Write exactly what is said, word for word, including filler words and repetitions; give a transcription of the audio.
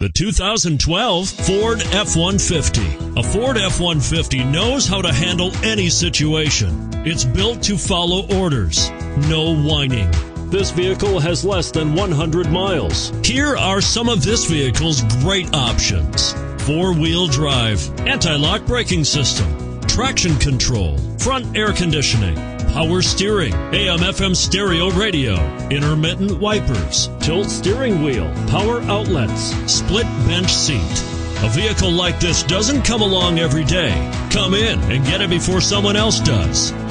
The two thousand twelve Ford F one fifty. A Ford F one fifty knows how to handle any situation. It's built to follow orders, no whining. This vehicle has less than one hundred miles. Here are some of this vehicle's great options: four-wheel drive, anti-lock braking system, traction control, front air conditioning, power steering, A M F M stereo radio, intermittent wipers, tilt steering wheel, power outlets, split bench seat. A vehicle like this doesn't come along every day. Come in and get it before someone else does.